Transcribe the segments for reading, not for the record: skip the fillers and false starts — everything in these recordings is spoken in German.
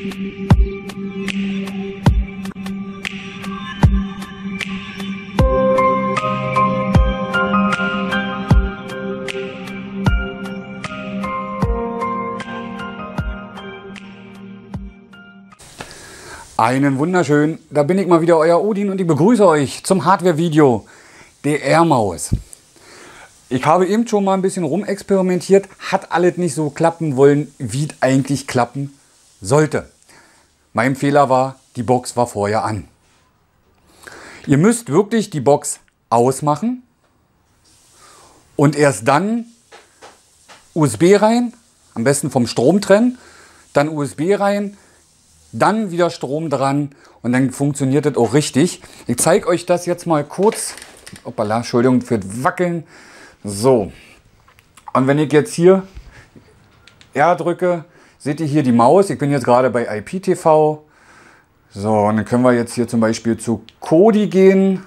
Einen wunderschönen, da bin ich mal wieder, euer Odin, und ich begrüße euch zum Hardware-Video der AirMaus. Ich habe eben schon mal ein bisschen rumexperimentiert, hat alles nicht so klappen wollen, wie es eigentlich klappen sollte. Mein Fehler war, die Box war vorher an. Ihr müsst wirklich die Box ausmachen und erst dann USB rein, am besten vom Strom trennen, dann USB rein, dann wieder Strom dran und dann funktioniert das auch richtig. Ich zeige euch das jetzt mal kurz. Hoppala, Entschuldigung für das Wackeln. So. Und wenn ich jetzt hier R drücke, seht ihr hier die Maus. Ich bin jetzt gerade bei IPTV. So, und dann können wir jetzt hier zum Beispiel zu Kodi gehen.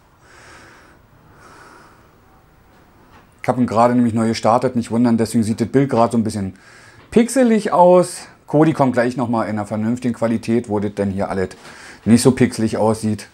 Ich habe ihn gerade nämlich neu gestartet, nicht wundern, deswegen sieht das Bild gerade so ein bisschen pixelig aus. Kodi kommt gleich nochmal in einer vernünftigen Qualität, wo das dann hier alles nicht so pixelig aussieht.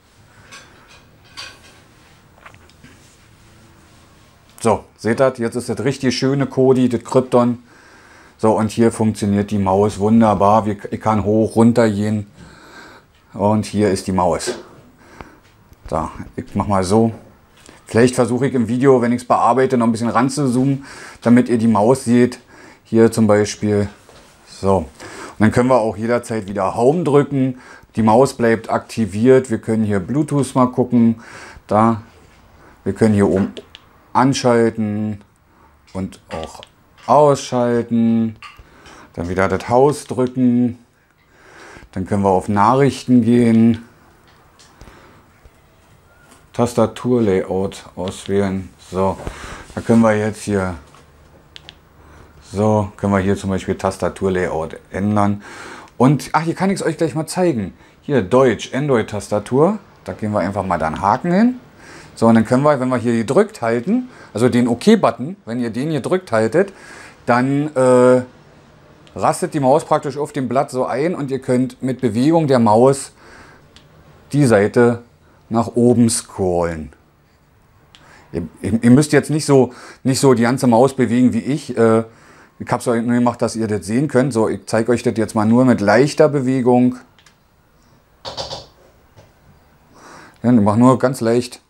So, seht ihr, jetzt ist das richtig schöne Kodi, das Krypton. So, und hier funktioniert die Maus wunderbar. Ich kann hoch, runter gehen. Und hier ist die Maus. So, ich mache mal so. Vielleicht versuche ich im Video, wenn ich es bearbeite, noch ein bisschen ranzuzoomen, damit ihr die Maus seht. Hier zum Beispiel. So, und dann können wir auch jederzeit wieder Home drücken. Die Maus bleibt aktiviert. Wir können hier Bluetooth mal gucken. Da. Wir können hier oben anschalten und auch ausschalten. Dann wieder das Haus drücken. Dann können wir auf Nachrichten gehen. Tastaturlayout auswählen. So, da können wir jetzt hier... So, können wir hier zum Beispiel Tastaturlayout ändern. Und, ach, hier kann ich es euch gleich mal zeigen. Hier, Deutsch, Android-Tastatur. Da gehen wir einfach mal da einen Haken hin. So, und dann können wir, wenn wir hier gedrückt halten, also den OK-Button, wenn ihr den gedrückt haltet, dann rastet die Maus praktisch auf dem Blatt so ein und ihr könnt mit Bewegung der Maus die Seite nach oben scrollen. Ihr müsst jetzt nicht so die ganze Maus bewegen wie ich. Ich habe es euch nur gemacht, dass ihr das sehen könnt. So, ich zeige euch das jetzt mal nur mit leichter Bewegung. Ja, ich mache nur ganz leicht.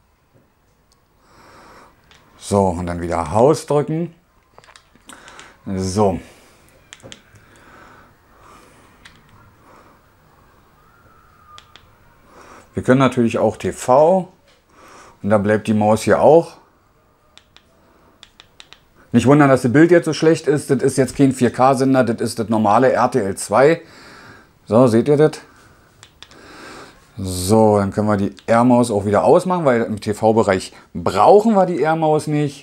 So, und dann wieder Haus drücken. So. Wir können natürlich auch TV. Und da bleibt die Maus hier auch. Nicht wundern, dass das Bild jetzt so schlecht ist. Das ist jetzt kein 4K-Sender, das ist das normale RTL 2. So, seht ihr das? So, dann können wir die AirMaus auch wieder ausmachen, weil im TV-Bereich brauchen wir die AirMaus nicht.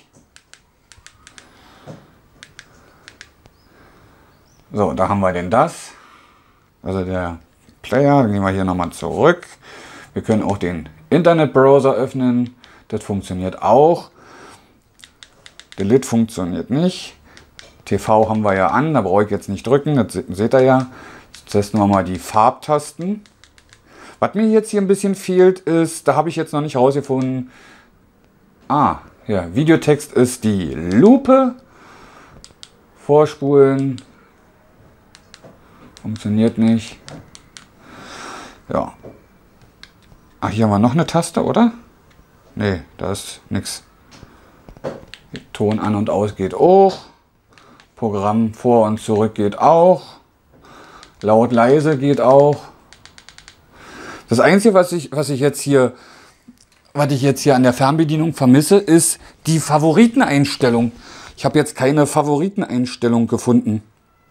So, da haben wir denn das. Also der Player, dann gehen wir hier nochmal zurück. Wir können auch den Internetbrowser öffnen. Das funktioniert auch. Delete funktioniert nicht. TV haben wir ja an, da brauche ich jetzt nicht drücken, das seht ihr ja. Jetzt testen wir mal die Farbtasten. Was mir jetzt hier ein bisschen fehlt ist, da habe ich jetzt noch nicht rausgefunden. Ah, ja, Videotext ist die Lupe. Vorspulen. Funktioniert nicht. Ja. Ach, hier haben wir noch eine Taste, oder? Nee, da ist nichts. Ton an und aus geht auch. Programm vor und zurück geht auch. Laut leise geht auch. Das Einzige, was ich jetzt hier an der Fernbedienung vermisse, ist die Favoriteneinstellung. Ich habe jetzt keine Favoriteneinstellung gefunden.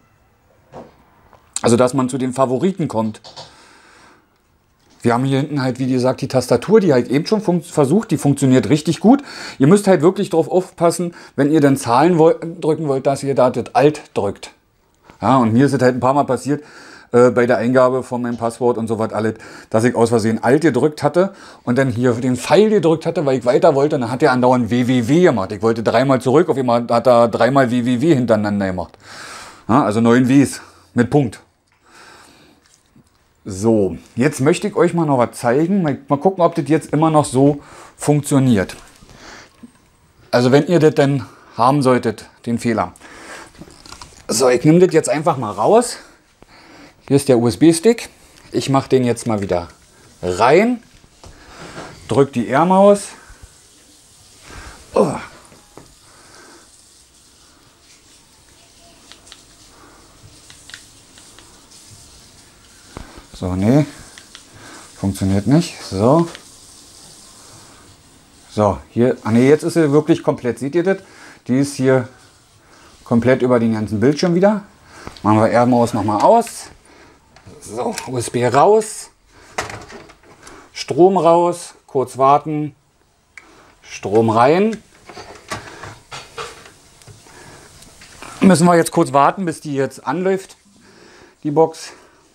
Also, dass man zu den Favoriten kommt. Wir haben hier hinten halt, wie gesagt, die Tastatur, die halt eben schon versucht, die funktioniert richtig gut. Ihr müsst halt wirklich darauf aufpassen, wenn ihr dann Zahlen drücken wollt, dass ihr da das Alt drückt. Ja, und mir ist es halt ein paar Mal passiert, bei der Eingabe von meinem Passwort und so was alles, dass ich aus Versehen Alt gedrückt hatte und dann hier den Pfeil gedrückt hatte, weil ich weiter wollte. Und dann hat er andauernd www gemacht. Ich wollte dreimal zurück, auf einmal hat er dreimal www hintereinander gemacht. Ja, also 9 Ws mit Punkt. So, jetzt möchte ich euch mal noch was zeigen. Mal gucken, ob das jetzt immer noch so funktioniert. Also wenn ihr das denn haben solltet, den Fehler. So, ich nehme das jetzt einfach mal raus. Hier ist der USB-Stick. Ich mache den jetzt mal wieder rein. Drücke die R-Maus. Oh. So, nee, funktioniert nicht. So. So, hier, nee, jetzt ist sie wirklich komplett. Seht ihr das? Die ist hier komplett über den ganzen Bildschirm wieder. Machen wir R-Maus nochmal aus. So, USB raus. Strom raus. Kurz warten. Strom rein. Müssen wir jetzt kurz warten, bis die jetzt anläuft, die Box.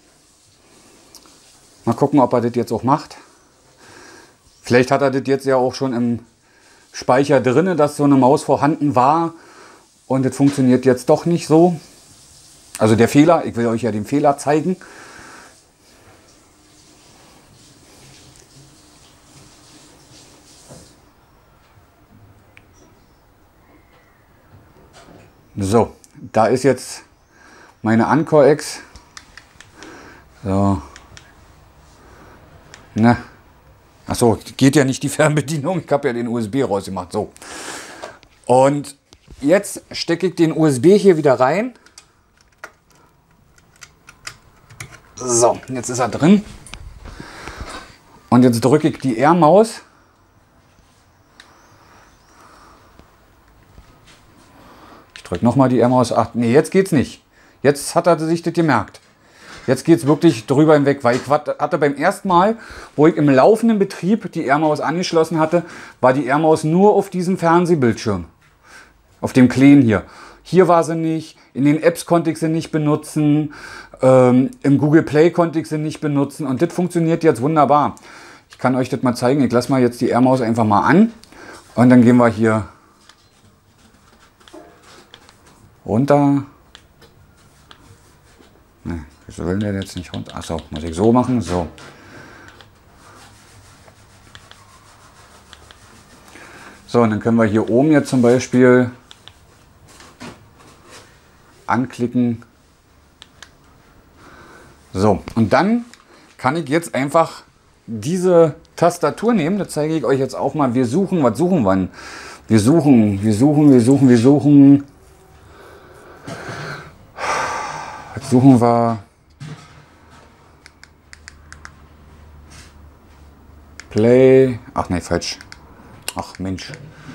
Mal gucken, ob er das jetzt auch macht. Vielleicht hat er das jetzt ja auch schon im Speicher drin, dass so eine Maus vorhanden war und das funktioniert jetzt doch nicht so. Also der Fehler, ich will euch ja den Fehler zeigen. So, da ist jetzt meine Anchor X. So. Na. Achso, geht ja nicht die Fernbedienung. Ich habe ja den USB rausgemacht. So. Und jetzt stecke ich den USB hier wieder rein. So, jetzt ist er drin. Und jetzt drücke ich die R-Maus. Ich drücke nochmal die R-Maus. Ach nee, jetzt geht's nicht. Jetzt hat er sich das gemerkt. Jetzt geht es wirklich drüber hinweg, weil ich hatte beim ersten Mal, wo ich im laufenden Betrieb die R-Maus angeschlossen hatte, war die R-Maus nur auf diesem Fernsehbildschirm. Auf dem kleinen hier. Hier war sie nicht, in den Apps konnte ich sie nicht benutzen, im Google Play konnte ich sie nicht benutzen und das funktioniert jetzt wunderbar. Ich kann euch das mal zeigen, ich lasse mal jetzt die R-Maus einfach mal an und dann gehen wir hier runter. Nee. Wieso will der jetzt nicht runter? Achso, muss ich so machen? So. So, und dann können wir hier oben jetzt zum Beispiel anklicken. So, und dann kann ich jetzt einfach diese Tastatur nehmen. Das zeige ich euch jetzt auch mal. Wir suchen, was suchen wir denn? Wir suchen. Was suchen wir? Play. Ach nee, falsch. Ach Mensch.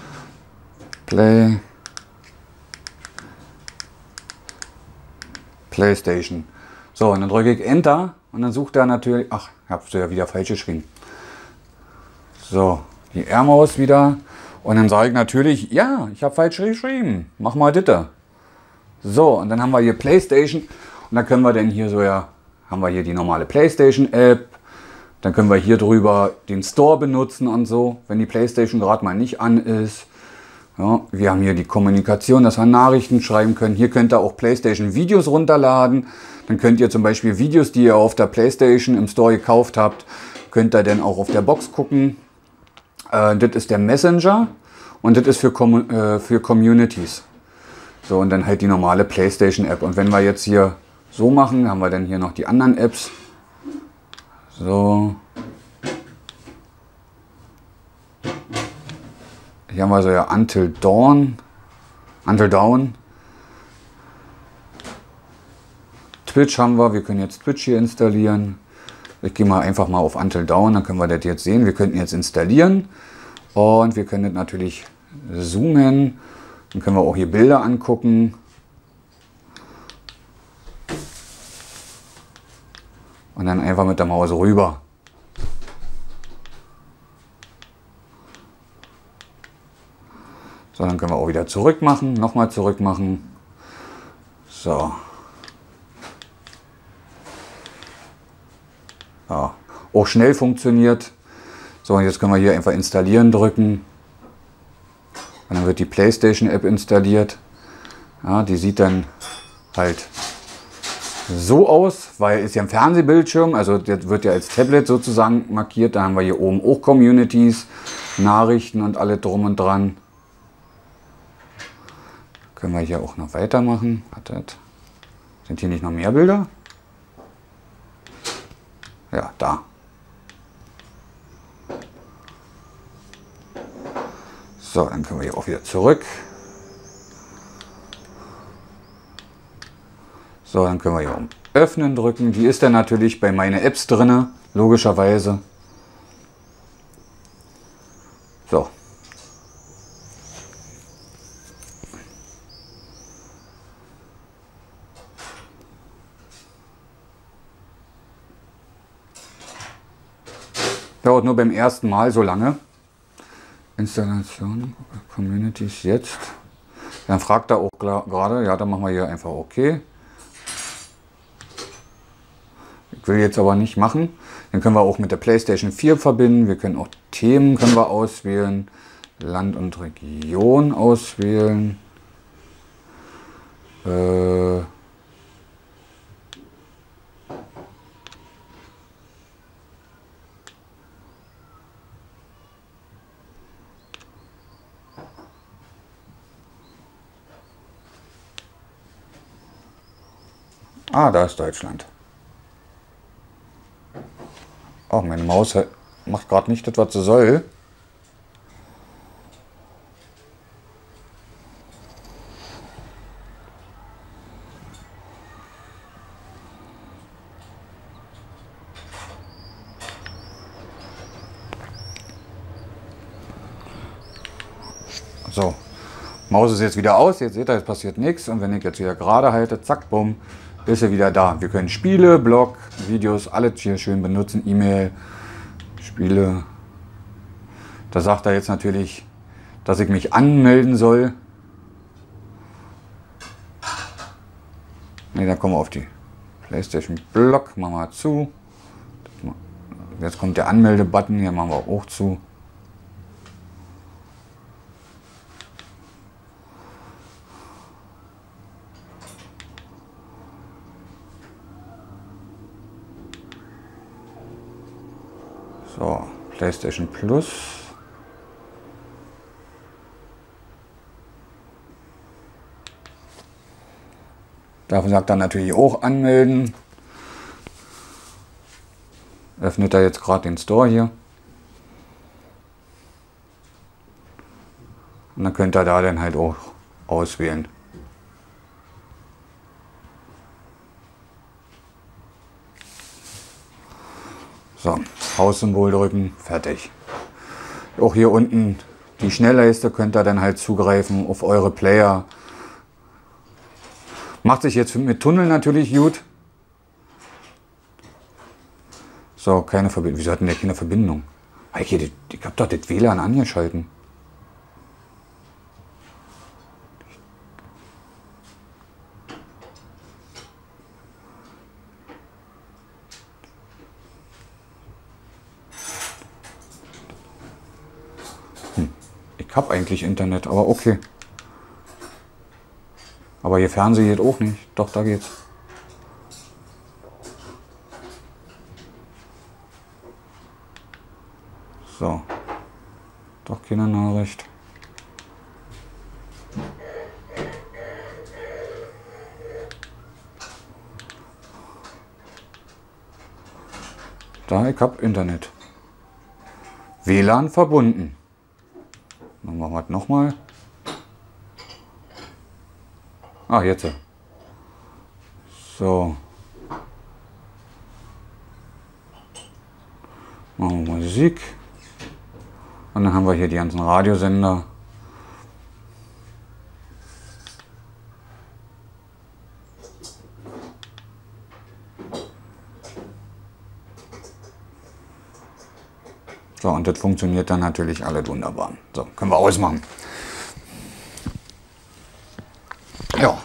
PlayStation. So, und dann drücke ich Enter und dann sucht er natürlich. Ach, ich habe ja wieder falsch geschrieben. So, die R-Maus wieder. Und dann sage ich natürlich, ja, ich habe falsch geschrieben. Mach mal das. So, und dann haben wir hier PlayStation. Und dann können wir dann hier so, ja, haben wir hier die normale PlayStation-App. Dann können wir hier drüber den Store benutzen und so, wenn die PlayStation gerade mal nicht an ist. Ja, wir haben hier die Kommunikation, dass wir Nachrichten schreiben können. Hier könnt ihr auch PlayStation-Videos runterladen. Dann könnt ihr zum Beispiel Videos, die ihr auf der PlayStation im Store gekauft habt, könnt ihr dann auch auf der Box gucken. Das ist der Messenger und das ist für Communities. So, und dann halt die normale PlayStation-App. Und wenn wir jetzt hier so machen, haben wir dann hier noch die anderen Apps. So. Hier haben wir so ja Until Dawn. Twitch haben wir. Wir können jetzt Twitch hier installieren. Ich gehe mal einfach mal auf Until Dawn, dann können wir das jetzt sehen. Wir könnten jetzt installieren und wir können das natürlich zoomen. Dann können wir auch hier Bilder angucken. Und dann einfach mit der Maus rüber. So, dann können wir auch wieder zurück machen, nochmal zurück machen. So. Ja, auch schnell funktioniert. So, und jetzt können wir hier einfach installieren drücken. Und dann wird die PlayStation App installiert. Ja, die sieht dann halt so aus, weil ist ja ein Fernsehbildschirm, also das wird ja als Tablet sozusagen markiert. Da haben wir hier oben auch Communities, Nachrichten und alle drum und dran. Können wir hier auch noch weitermachen. Wartet. Sind hier nicht noch mehr Bilder? Ja, da. So, dann können wir hier auch wieder zurück. So, dann können wir hier um Öffnen drücken. Die ist dann natürlich bei meinen Apps drin, logischerweise. So. Dauert nur beim ersten Mal so lange. Installation, Communities jetzt. Dann fragt er auch gerade, ja, dann machen wir hier einfach OK. Ich will jetzt aber nicht machen. Den können wir auch mit der PlayStation 4 verbinden. Wir können auch Themen können wir auswählen. Land und Region auswählen. Ah, da ist Deutschland. Oh, meine Maus macht gerade nicht das, was sie soll. So, Maus ist jetzt wieder aus. Jetzt seht ihr, es passiert nichts. Und wenn ich jetzt wieder gerade halte, zack, bumm, ist er wieder da. Wir können Spiele, Blog, Videos, alles hier schön benutzen. E-Mail, Spiele. Da sagt er jetzt natürlich, dass ich mich anmelden soll. Ne, dann kommen wir auf die PlayStation Blog. Machen wir zu. Jetzt kommt der Anmelde-Button. Hier machen wir auch zu. So, PlayStation Plus. Dafür sagt er natürlich auch anmelden. Öffnet er jetzt gerade den Store hier. Und dann könnt ihr da dann halt auch auswählen. So, Haussymbol drücken, fertig. Auch hier unten die Schnellleiste könnt ihr dann halt zugreifen auf eure Player. Macht sich jetzt mit Tunnel natürlich gut. So, keine Verbindung. Wieso hatten der keine Verbindung? Ich habe doch das WLAN angeschalten. Ich habe eigentlich Internet, aber okay. Aber hier Fernsehen geht auch nicht. Doch, da geht's. So. Doch keine Nachricht. Da, ich habe Internet. WLAN verbunden. Dann machen wir es nochmal. Ah, jetzt. So. Machen wir Musik. Und dann haben wir hier die ganzen Radiosender. So, und das funktioniert dann natürlich alles wunderbar. So, können wir ausmachen. Ja.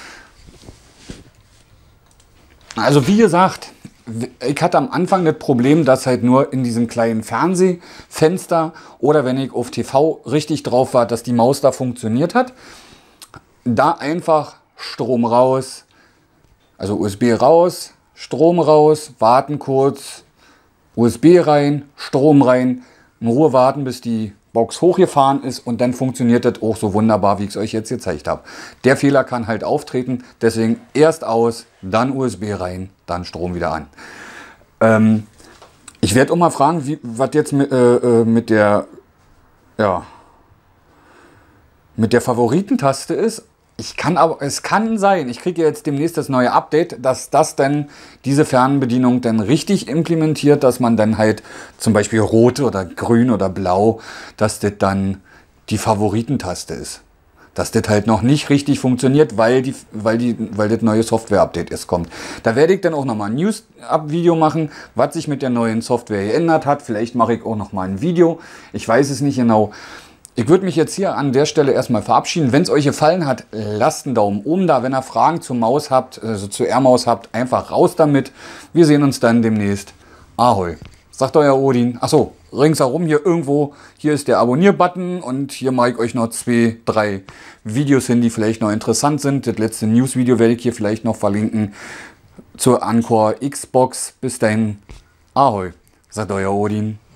Also wie gesagt, ich hatte am Anfang das Problem, dass halt nur in diesem kleinen Fernsehfenster oder wenn ich auf TV richtig drauf war, dass die Maus da funktioniert hat. Da einfach Strom raus, Also USB raus, Strom raus, warten kurz, USB rein, Strom rein, in Ruhe warten, bis die Box hochgefahren ist und dann funktioniert das auch so wunderbar, wie ich es euch jetzt gezeigt habe. Der Fehler kann halt auftreten, deswegen erst aus, dann USB rein, dann Strom wieder an. Ich werde auch mal fragen, was jetzt mit der Favoritentaste ist. Es kann sein, ich kriege jetzt demnächst das neue Update, dass das dann diese Fernbedienung dann richtig implementiert, dass man dann halt zum Beispiel rot oder grün oder blau, dass das dann die Favoritentaste ist. Dass das halt noch nicht richtig funktioniert, weil das neue Software-Update erst kommt. Da werde ich dann auch nochmal ein News-Up-Video machen, was sich mit der neuen Software geändert hat. Vielleicht mache ich auch nochmal ein Video. Ich weiß es nicht genau. Ich würde mich jetzt hier an der Stelle erstmal verabschieden. Wenn es euch gefallen hat, lasst einen Daumen oben da. Wenn ihr Fragen zur Maus habt, also zur AirMaus habt, einfach raus damit. Wir sehen uns dann demnächst. Ahoi. Sagt euer Odin. Achso, ringsherum hier irgendwo, hier ist der Abonnier-Button und hier mache ich euch noch 2, 3 Videos hin, die vielleicht noch interessant sind. Das letzte News-Video werde ich hier vielleicht noch verlinken zur Ancore Xbox. Bis dahin, Ahoi. Sagt euer Odin.